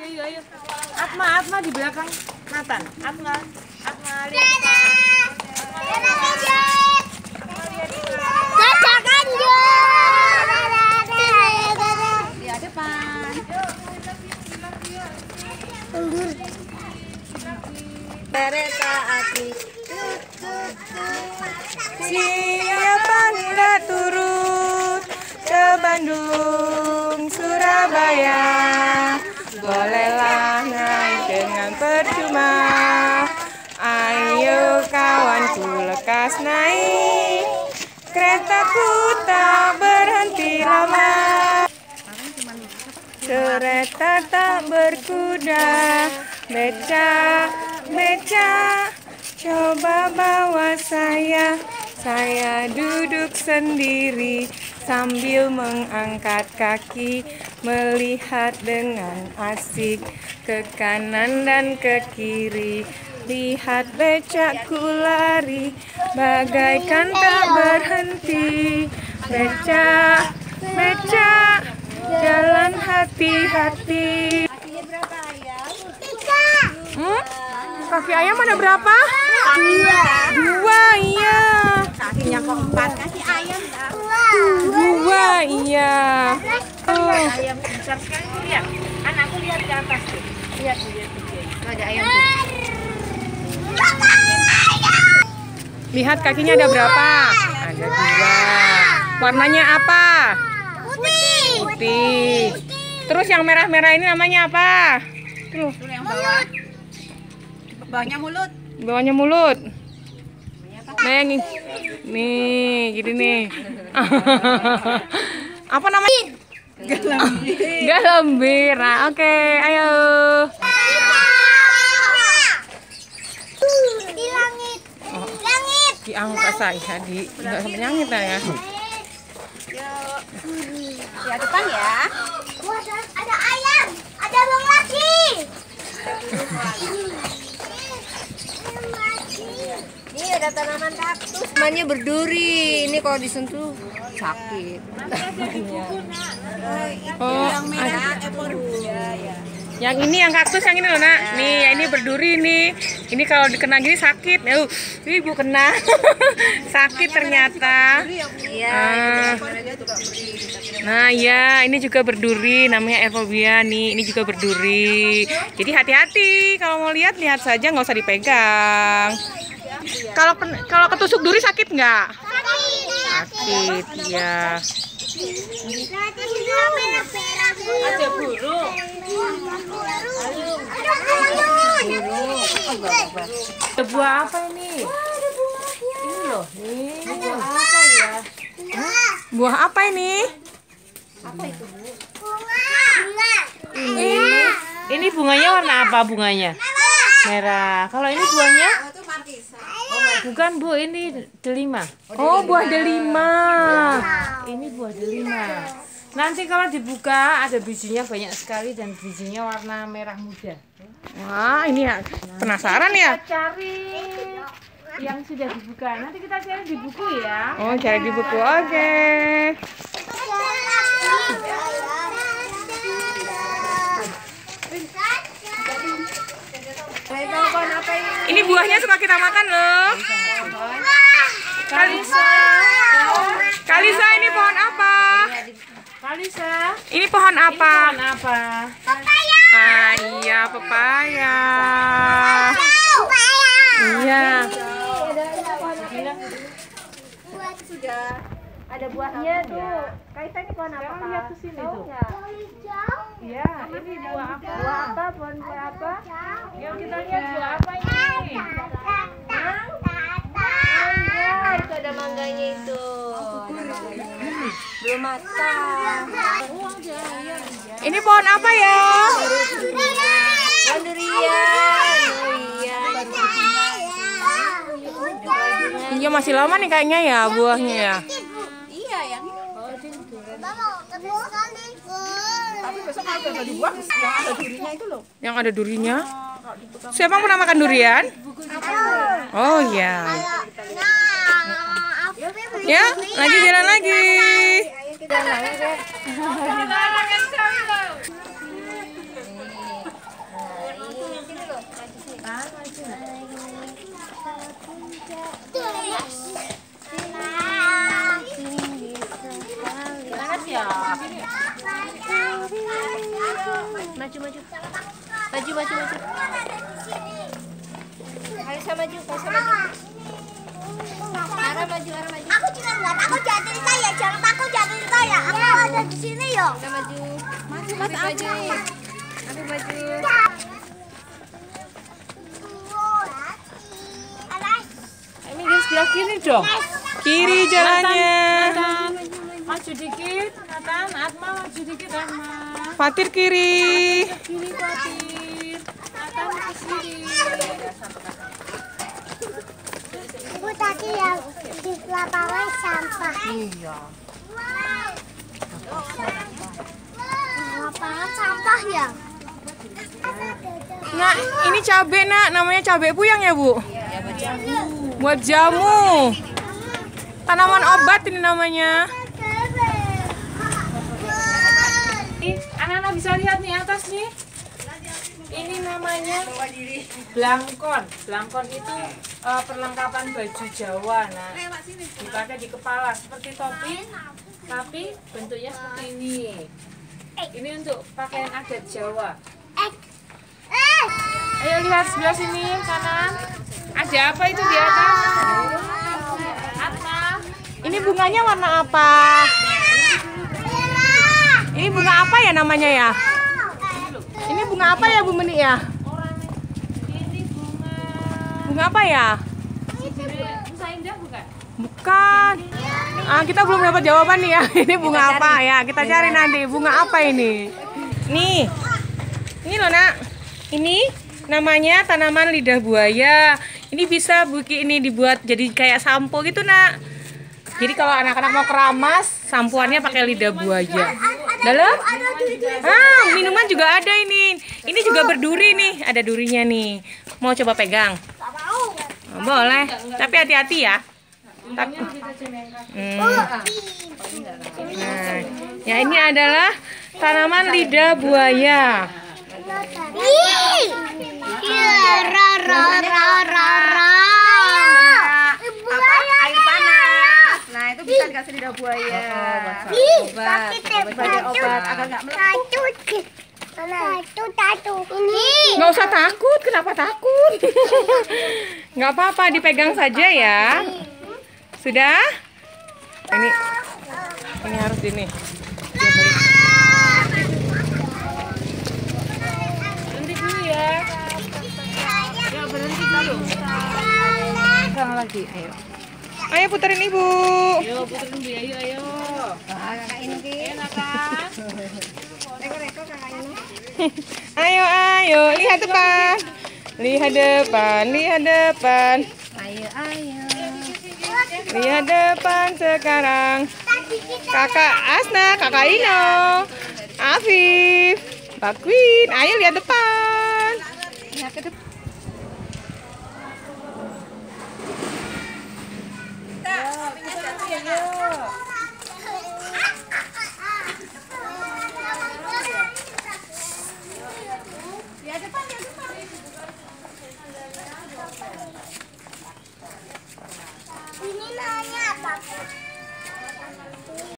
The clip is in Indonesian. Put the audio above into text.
ayo. Atma di belakang Nathan. Atma lihat depan. Lihat depan. Kereta api. Siapa hendak turun ke Bandung, Surabaya? Bolehlah naik dengan percuma. Ayo kawanku lekas naik, keretaku tak berhenti lama. Kereta tak berkuda, beca, coba bawa saya duduk sendiri sambil mengangkat kaki, melihat dengan asik ke kanan dan ke kiri. Lihat becakku lari, bagaikan tak berhenti. Beca, jalan hati-hati. Kakinya berapa ayam? 3. Kaki ayam ada berapa? 2, iya. Kakinya kok 4. Kaki ayam 2, iya. Ayam besar sekali tuh, lihat. Anakku lihat ke atas tuh. Lihat. Tuh ada ayam tuh. Lihat kakinya ada berapa? Ada 2. Warnanya apa? Putih. Terus yang merah-merah ini namanya apa? Tuh yang bawah. Bawahnya mulut. Nih, gini nih. Apa namanya? Galambir. Nah, oke, ayo. Di langit. Di angka saya nggak sampai nyangit ya. Ya depan ya. Ada ayam, ada bang lagi. Ini ada tanaman kaktus. Namanya berduri. Ini kalau disentuh sakit. Oh, yang merah ya. Yang ini yang kaktus yang ini loh nak. Nih, ini berduri nih. Ini kalau dikena gini sakit. Ibu kena. Sakit ternyata. Nah, ya, ini juga berduri, namanya Euphobia nih. Ini juga berduri. Jadi hati-hati kalau mau lihat saja, nggak usah dipegang. Kalau ketusuk duri sakit nggak? Sakit, ya. Ada burung. Ada buah apa ini? Ini loh, nih. Buah apa ya? Buah apa ini? Apa itu, Bu? Bunga. Ini bunganya warna apa bunganya? Merah. Kalau ini buahnya? Bukan, Bu, ini delima. Oh, buah delima. Ini buah delima. Nanti kalau dibuka ada bijinya banyak sekali dan bijinya warna merah muda. Wah, ini ya penasaran ya. Kita cari yang sudah dibuka. Nanti kita cari di buku ya. Oh, cari di buku. Oke. Ini buahnya suka kita makan loh. Kalisa, ini pohon apa? Kalisa, ini pohon apa? Pepaya. Ah, iya, pepaya. Iya. Sudah ada buahnya tuh. Kaisa, ini pohon apa? Lihat ke sini tuh. Iya, ini buah apa? Buah apa? Pohon buah apa? Yuk kita lihat buah apa ini? Mangga. Itu ada mangganya itu. Belum matang. Ini pohon apa ya? Pohon durian. Iya, masih lama nih kayaknya ya buahnya ya. Iya, yang ini. Tapi besok kalau ada dibuang, yang ada durinya itu loh. Yang ada durinya? Siapa pernah makan durian? Oh iya. Ya, lagi jalan lagi. Maju. Aisyah maju. Ara maju. Aku juga nggak takut jatuh saya, jangan takut jatuh saya. Aku ada di sini yo. Kita maju. Maju. Ini di sebelah kiri dong. Kiri jalannya. Nathan, maju dikit. Nathan, Atma maju dikit Atma. Fatir kiri. Kiri Fatir. Nathan ke sini. Ibu tadi yang di lapangan sampah. Iya. Lapangan sampah ya. Nah, ini cabai nak, namanya cabai puyang ya Bu? Buat jamu. Tanaman obat ini namanya. Anak-anak bisa lihat nih atas nih. Ini namanya blangkon. Blangkon itu perlengkapan baju Jawa. Nah, dipakai di kepala seperti topi, tapi bentuknya seperti ini. Ini untuk pakaian adat Jawa. Ayo lihat sebelah sini kanan. Ada apa itu di atas? Atma. Ini bunganya warna apa? Ini bunga apa ya namanya ya? Ini bunga apa ya Bu Meni ya? Ini bunga. Bunga apa ya? Musa Indah bukan? Bukan. Kita belum dapat jawaban nih ya. Ini bunga apa ya? Kita cari nanti. Bunga apa ini? Nih. Ini loh nak. Ini namanya tanaman lidah buaya. Ini bisa ini dibuat jadi kayak sampo gitu nak. Jadi kalau anak-anak mau keramas, sampoannya pakai lidah buaya. Dalam? Minuman juga ada ini. Ini juga berduri nih. Ada durinya nih. Mau coba pegang? Oh, boleh. Tapi hati-hati ya. Nah, ya ini adalah tanaman lidah buaya. Air panas. Nah, itu bisa dikasih lidah buaya. Obat agar nggak melepuh. Satu. Ini. Nggak usah takut. Kenapa takut? Nggak apa-apa, dipegang saja ya. Sudah? Ini harus ini. Berhenti dulu ya. Ya berhenti dulu. Pegang lagi, ayo. Ayo puterin Ibu. Ayo puterin dulu, ayo. Kakak ini. Enak kan? Reko kakak ini. Ayo, lihat depan. Lihat depan. Ayo. Lihat depan sekarang. Kakak Asna, Kakak Ino, Afif, Mbak Queen. Ayo lihat depan. Lihat ke depan. Ayo.